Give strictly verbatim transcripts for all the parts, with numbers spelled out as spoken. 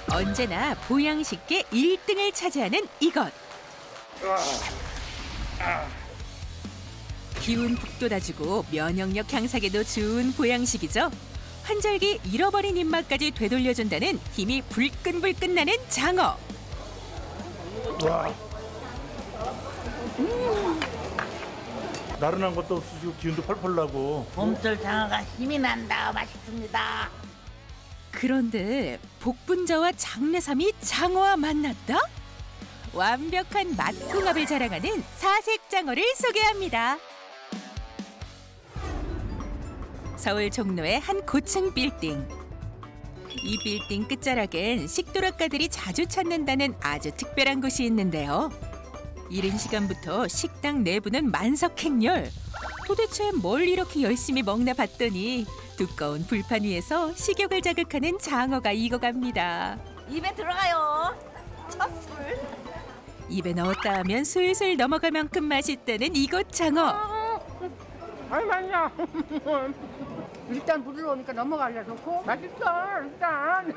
언제나 보양식계 일 등을 차지하는 이것. 기운 북돋아주고 면역력 향상에도 좋은 보양식이죠. 환절기 잃어버린 입맛까지 되돌려준다는 힘이 불끈불끈 나는 장어. 와. 음. 나른한 것도 없으시고 기운도 펄펄 나고. 봄철 장어가 힘이 난다. 맛있습니다. 그런데 복분자와 장내삼이 장어와 만났다? 완벽한 맛궁합을 자랑하는 사색장어를 소개합니다. 서울 종로의 한 고층 빌딩. 이 빌딩 끝자락엔 식도락가들이 자주 찾는다는 아주 특별한 곳이 있는데요. 이른 시간부터 식당 내부는 만석행렬. 도대체 뭘 이렇게 열심히 먹나 봤더니 두꺼운 불판 위에서 식욕을 자극하는 장어가 익어갑니다. 입에 들어가요. 첫 술. 입에 넣었다 하면 술술 넘어갈 만큼 맛있다는 이곳 장어. 아이 맛있어. 일단 부드러우니까 넘어가려 좋고 맛있어 일단.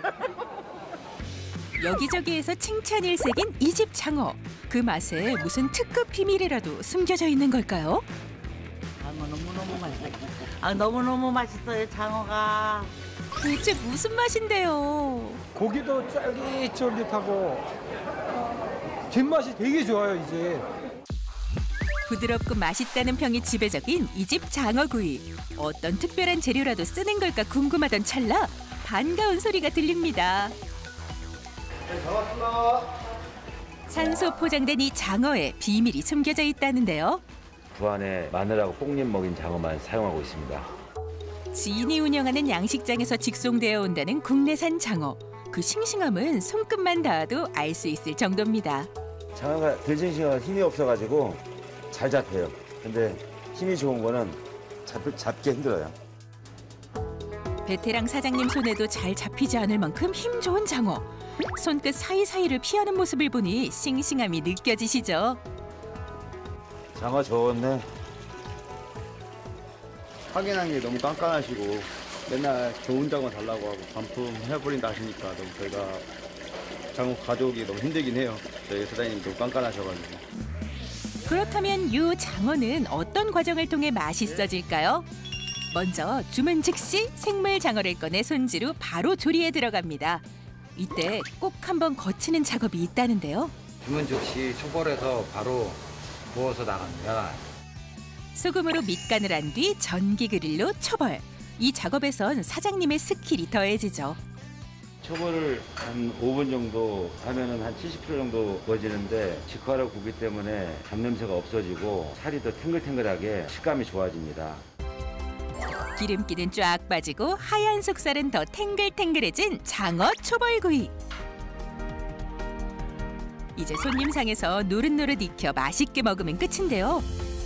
여기저기에서 칭찬 일색인 이 집 장어. 그 맛에 무슨 특급 비밀이라도 숨겨져 있는 걸까요? 장어 너무너무 맛있어요. 아, 너무너무 맛있어요, 장어가. 도대체 무슨 맛인데요? 고기도 쫄깃쫄깃하고 뒷맛이 되게 좋아요, 이제. 부드럽고 맛있다는 평이 지배적인 이 집 장어구이. 어떤 특별한 재료라도 쓰는 걸까 궁금하던 찰나 반가운 소리가 들립니다. 네, 잡았습니다. 산소 포장된 이 장어에 비밀이 숨겨져 있다는데요. 그 안에 마늘하고 뽕잎 먹인 장어만 사용하고 있습니다. 지인이 운영하는 양식장에서 직송되어 온다는 국내산 장어. 그 싱싱함은 손끝만 닿아도 알 수 있을 정도입니다. 장어가 들싱싱하고 힘이 없어가지고 잘 잡혀요. 근데 힘이 좋은 거는 잡, 잡기 힘들어요. 베테랑 사장님 손에도 잘 잡히지 않을 만큼 힘 좋은 장어. 손끝 사이사이를 피하는 모습을 보니 싱싱함이 느껴지시죠? 장어 좋네. 확인한 게 너무 깐깐하시고 맨날 좋은 장어 달라고 하고 반품 해버린다 하시니까 너무 저희가 장어 가져오기 너무 힘들긴 해요. 저희 사장님이 너무 깐깐하셔가지고. 그렇다면 이 장어는 어떤 과정을 통해 맛있어질까요? 먼저 주문 즉시 생물 장어를 꺼내 손질후 바로 조리에 들어갑니다. 이때 꼭 한번 거치는 작업이 있다는데요. 주문 즉시 초벌해서 바로 구워서 나갑니다. 소금으로 밑간을 한 뒤 전기 그릴로 초벌. 이 작업에선 사장님의 스킬이 더해지죠. 초벌을 한 오 분 정도 하면은 한 칠십 퍼센트 정도 구워지는데 직화로 구기 때문에 잡냄새가 없어지고 살이 더 탱글탱글하게 식감이 좋아집니다. 기름기는 쫙 빠지고 하얀 속살은 더 탱글탱글해진 장어 초벌구이. 이제 손님상에서 노릇노릇 익혀 맛있게 먹으면 끝인데요.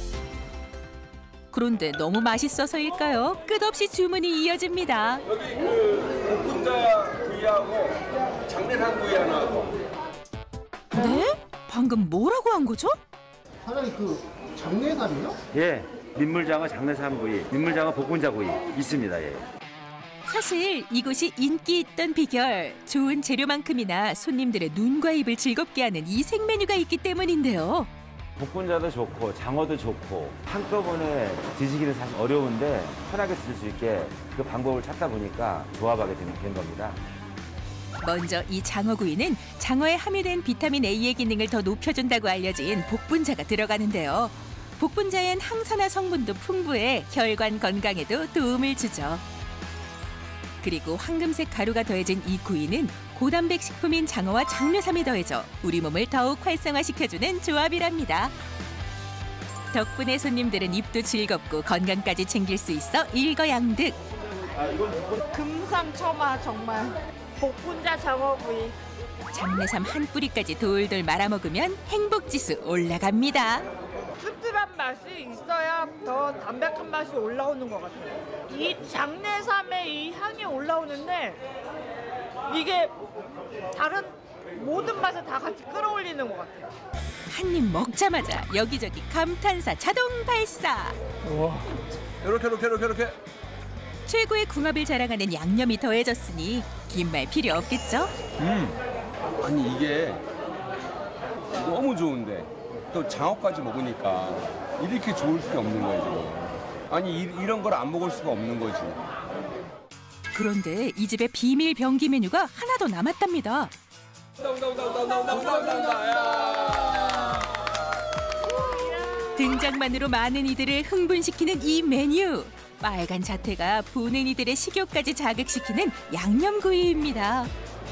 그런데 너무 맛있어서일까요? 끝없이 주문이 이어집니다. 여기 그 복분자 구이하고 장내삼 구이 하나 하고. 네? 방금 뭐라고 한 거죠? 사장님 그 장내삼이요? 예, 민물장어 장내삼구이, 민물장어 복분자구이 있습니다. 예. 사실 이곳이 인기 있던 비결, 좋은 재료만큼이나 손님들의 눈과 입을 즐겁게 하는 이 생메뉴가 있기 때문인데요. 복분자도 좋고 장어도 좋고 한꺼번에 드시기는 사실 어려운데 편하게 드실 수 있게 그 방법을 찾다 보니까 조합하게 된, 된 겁니다. 먼저 이 장어구이는 장어에 함유된 비타민 A의 기능을 더 높여준다고 알려진 복분자가 들어가는데요. 복분자엔 항산화 성분도 풍부해 혈관 건강에도 도움을 주죠. 그리고 황금색 가루가 더해진 이 구이는 고단백 식품인 장어와 장뇌삼이 더해져 우리 몸을 더욱 활성화시켜주는 조합이랍니다. 덕분에 손님들은 입도 즐겁고 건강까지 챙길 수 있어 일거양득. 금상첨화 정말. 복분자 장어구이. 장내삼 한 뿌리까지 돌돌 말아 먹으면 행복지수 올라갑니다. 씁쓸한 맛이 있어야 더 담백한 맛이 올라오는 것 같아요. 이 장내삼의 이 향이 올라오는데 이게 다른 모든 맛을 다 같이 끌어올리는 것 같아요. 한 입 먹자마자 여기저기 감탄사 자동 발사. 와, 이렇게 이렇게 이렇게 이렇게. 최고의 궁합을 자랑하는 양념이 더해졌으니 긴 말 필요 없겠죠? 음. 아니 이게 너무 좋은데 또 장어까지 먹으니까 이렇게 좋을 수가 없는 거예요 지금. 아니 이, 이런 걸 안 먹을 수가 없는 거지. 그런데 이 집의 비밀 병기 메뉴가 하나 더 남았답니다. 등장만으로 많은 이들을 흥분시키는 이 메뉴. 빨간 자태가 보는 이들의 식욕까지 자극시키는 양념구이입니다.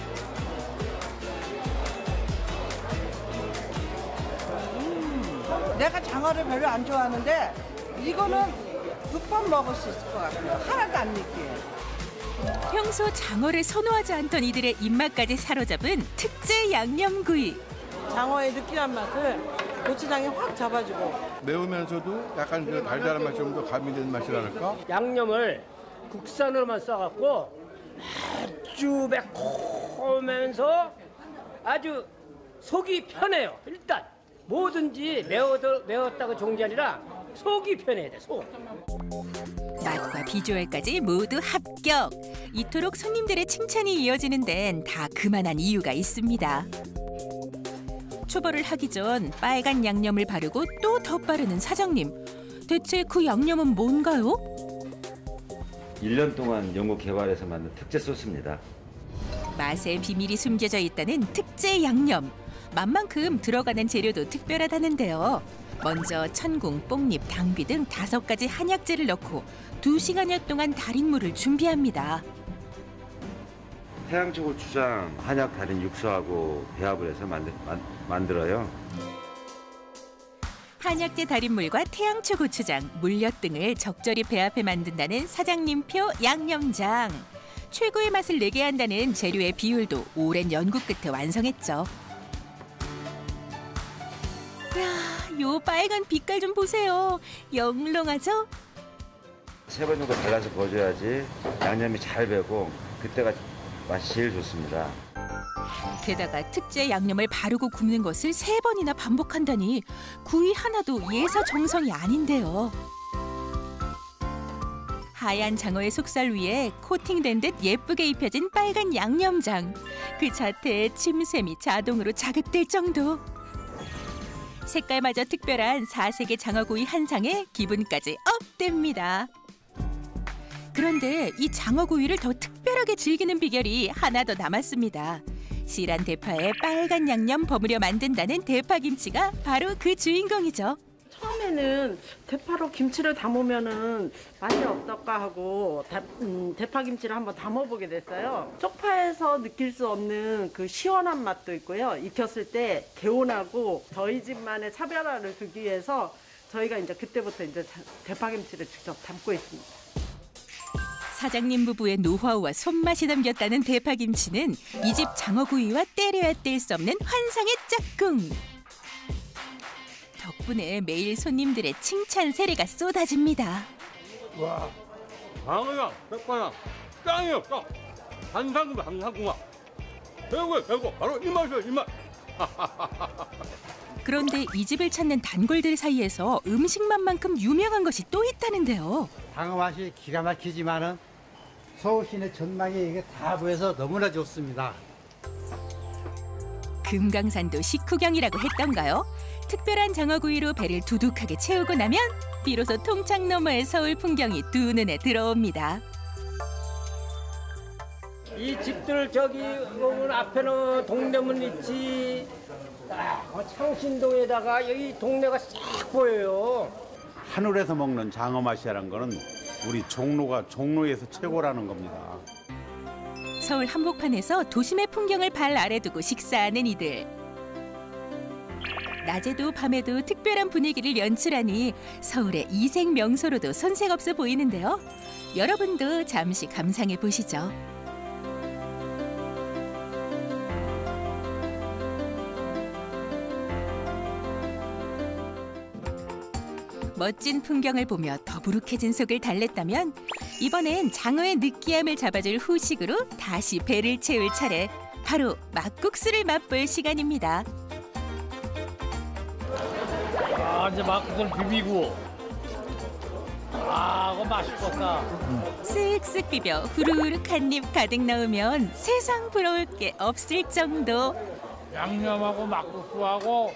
내가 장어를 별로 안 좋아하는데 이거는 두 번 먹을 수 있을 것 같아요. 하나도 안 느끼해요. 평소 장어를 선호하지 않던 이들의 입맛까지 사로잡은 특제 양념구이. 장어의 느끼한 맛을 고추장이 확 잡아주고 매우면서도 약간 그 달달한 맛이 좀 더 가미된 맛이랄까? 양념을 국산으로만 써갖고 아주 매콤하면서 아주 속이 편해요. 일단 뭐든지 매워도, 매웠다고 좋은 게 아니라 속이 편해야 돼, 속. 맛과 비주얼까지 모두 합격. 이토록 손님들의 칭찬이 이어지는 데는 다 그만한 이유가 있습니다. 초벌을 하기 전 빨간 양념을 바르고 또 덧바르는 사장님. 대체 그 양념은 뭔가요? 일 년 동안 연구 개발해서 만든 특제 소스입니다. 맛의 비밀이 숨겨져 있다는 특제 양념. 맛만큼 들어가는 재료도 특별하다는데요. 먼저 천궁, 뽕잎, 당귀 등 다섯 가지 한약재를 넣고 두 시간여 동안 달인 물을 준비합니다. 태양초 고추장, 한약 달인 육수하고 배합을 해서 만들, 만, 만들어요. 한약재 달인물과 태양초 고추장, 물엿 등을 적절히 배합해 만든다는 사장님표 양념장. 최고의 맛을 내게 한다는 재료의 비율도 오랜 연구 끝에 완성했죠. 이야, 요 빨간 빛깔 좀 보세요. 영롱하죠? 세 번 정도 발라서 구워줘야지 양념이 잘 배고 그때가 맛이 제일 좋습니다. 게다가 특제 양념을 바르고 굽는 것을 세 번이나 반복한다니 구이 하나도 예사 정성이 아닌데요. 하얀 장어의 속살 위에 코팅된 듯 예쁘게 입혀진 빨간 양념장. 그 자태에 침샘이 자동으로 자극될 정도. 색깔마저 특별한 사색의 장어구이 한 상에 기분까지 업됩니다. 그런데 이 장어구이를 더 특별하게 즐기는 비결이 하나 더 남았습니다. 실한 대파에 빨간 양념 버무려 만든다는 대파김치가 바로 그 주인공이죠. 처음에는 대파로 김치를 담으면은 맛이 어떨까 하고 다, 음, 대파김치를 한번 담아보게 됐어요. 쪽파에서 느낄 수 없는 그 시원한 맛도 있고요. 익혔을 때 개운하고 저희 집만의 차별화를 두기 위해서 저희가 이제 그때부터 이제 대파김치를 직접 담고 있습니다. 사장님 부부의 노하우와 손맛이 담겼다는 대파김치는 이 집 장어구이와 때려야 뗄 수 없는 환상의 짝꿍. 덕분에 매일 손님들의 칭찬 세례가 쏟아집니다. 와, 장어야, 백반야, 짱이요, 짱. 한상구만, 한상구만. 배고요, 배고. 바로 이 맛이요, 이 맛. 그런데 이 집을 찾는 단골들 사이에서 음식 맛만큼 유명한 것이 또 있다는데요. 장어 맛이 기가 막히지만은 서울 시내 전망이 이게 다 보여서 너무나 좋습니다. 금강산도 식후경이라고 했던가요? 특별한 장어구이로 배를 두둑하게 채우고 나면 비로소 통창 너머의 서울 풍경이 두 눈에 들어옵니다. 이 집들 저기 보면 앞에는 동대문 있지. 아, 창신동에다가 여기 동네가 싹 보여요. 하늘에서 먹는 장어 맛이라는 거는 우리 종로가 종로에서 최고라는 겁니다. 서울 한복판에서 도심의 풍경을 발 아래 두고 식사하는 이들. 낮에도 밤에도 특별한 분위기를 연출하니 서울의 이색 명소로도 손색없어 보이는데요. 여러분도 잠시 감상해 보시죠. 멋진 풍경을 보며 더부룩해진 속을 달랬다면 이번엔 장어의 느끼함을 잡아줄 후식으로 다시 배를 채울 차례. 바로 막국수를 맛볼 시간입니다. 아, 이제 막국수를 비비고. 아, 그거 맛있겠다. 쓱쓱 비벼 후루룩 한 입 가득 넣으면 세상 부러울 게 없을 정도. 양념하고 막국수하고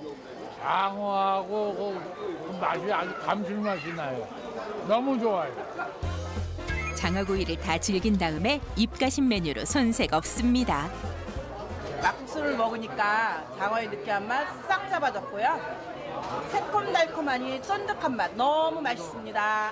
장어하고 그, 그 맛이 아주 감칠맛이 나요. 너무 좋아요. 장어구이를 다 즐긴 다음에 입가심 메뉴로 손색 없습니다. 막국수를 먹으니까 장어의 느끼한 맛 싹 잡아졌고요. 새콤달콤하니 쫀득한 맛 너무 맛있습니다.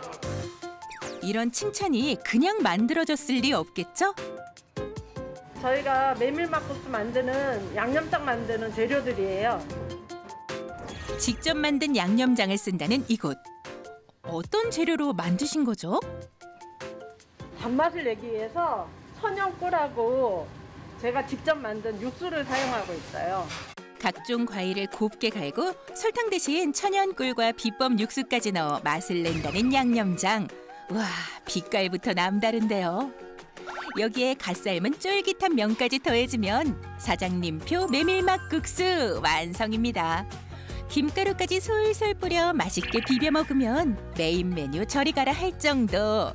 이런 칭찬이 그냥 만들어졌을 리 없겠죠? 저희가 메밀막국수 만드는 양념장 만드는 재료들이에요. 직접 만든 양념장을 쓴다는 이곳. 어떤 재료로 만드신 거죠? 단맛을 내기 위해서 천연꿀하고 제가 직접 만든 육수를 사용하고 있어요. 각종 과일을 곱게 갈고 설탕 대신 천연꿀과 비법 육수까지 넣어 맛을 낸다는 양념장. 와, 빛깔부터 남다른데요. 여기에 갓 삶은 쫄깃한 면까지 더해지면 사장님표 메밀막국수 완성입니다. 김가루까지 솔솔 뿌려 맛있게 비벼 먹으면 메인 메뉴 저리 가라 할 정도.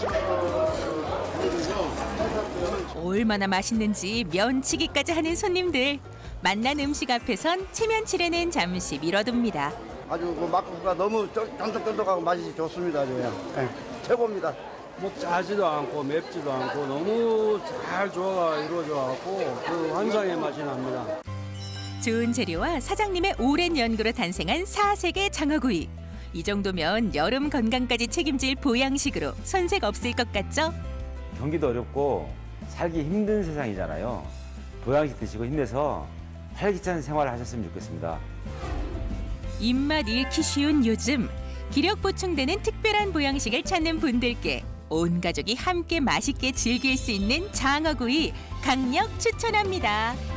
얼마나 맛있는지 면치기까지 하는 손님들. 만난 음식 앞에선 체면치레는 잠시 미뤄둡니다. 아주 그 막국수가 너무 쫀득쫀득하고 맛이 좋습니다. 아주 그냥 네, 최고입니다. 뭐 짜지도 않고 맵지도 않고 너무 잘 조화가 이루어져 갖고 그 환상의 맛이 납니다. 좋은 재료와 사장님의 오랜 연구로 탄생한 사색의 장어구이. 이 정도면 여름 건강까지 책임질 보양식으로 손색 없을 것 같죠? 경기도 어렵고 살기 힘든 세상이잖아요. 보양식 드시고 힘내서 활기찬 생활을 하셨으면 좋겠습니다. 입맛 잃기 쉬운 요즘 기력 보충되는 특별한 보양식을 찾는 분들께 온 가족이 함께 맛있게 즐길 수 있는 장어구이 강력 추천합니다.